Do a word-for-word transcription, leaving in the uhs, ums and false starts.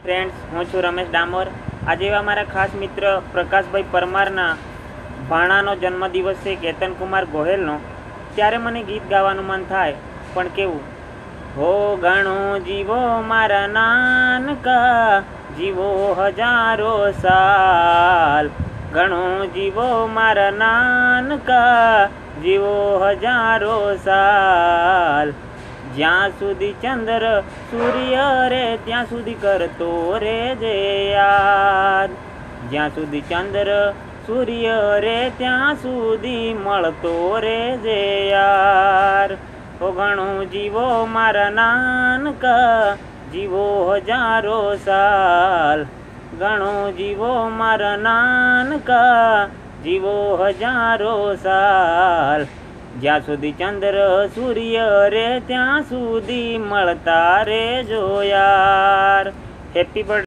Friends हूँ छू रमेश डामोर। आज अमरा खास मित्र प्रकाश भाई परमारना भाणानो जन्मदिवस है केतन कुमार गोहेलनो, त्यारे मने गीत गावानुं मन थाय पण केवुं हो घणो जीवो मारा नानका जीवो हजारो साल, घणो जीवो मारा नानका जीवो हजारो साल, ज्यां सुधी चंद्र सूर्य रे त्यां सुधी करतो रे जे याद, ज्यां सुधी चंद्र सूर्य रे त्यां सुधी मळतो रे जे यार। ओ घणो जीवो मारा नानका जीवो हजारो साल, घणो जीवो मारा नानका जीवो हजारो साल, ज्यां सुधी चंद्र सूर्य रे त्यां सुधी मळता रे जो यार। Happy birthday.